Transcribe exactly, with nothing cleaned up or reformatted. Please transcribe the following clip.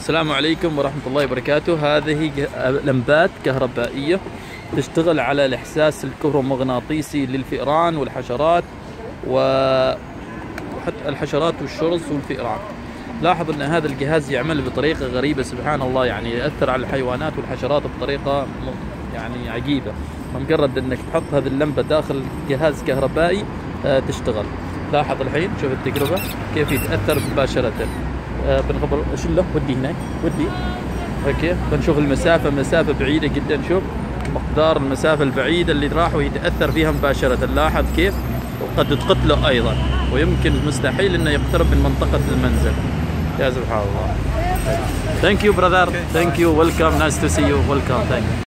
السلام عليكم ورحمة الله وبركاته. هذه لمبات كهربائية تشتغل على الإحساس الكهرومغناطيسي للفئران والحشرات وحتى الحشرات والشرس والفئران. لاحظ أن هذا الجهاز يعمل بطريقة غريبة سبحان الله، يعني يأثر على الحيوانات والحشرات بطريقة يعني عجيبة. مجرد أنك تحط هذه اللمبة داخل جهاز كهربائي تشتغل. لاحظ الحين، شوف التجربة كيف يتأثر مباشرة. بنخبر شله ودي هناك ودي اوكي. بنشوف المسافه مسافه بعيده جدا، شوف مقدار المسافه البعيده اللي راح ويتاثر فيها مباشره. لاحظ كيف، وقد تقتله ايضا، ويمكن مستحيل انه يقترب من منطقه المنزل. يا سبحان الله. ثانك يو براذر، ثانك يو، ويلكم، نايس تو سي يو، ويلكم، ثانك يو.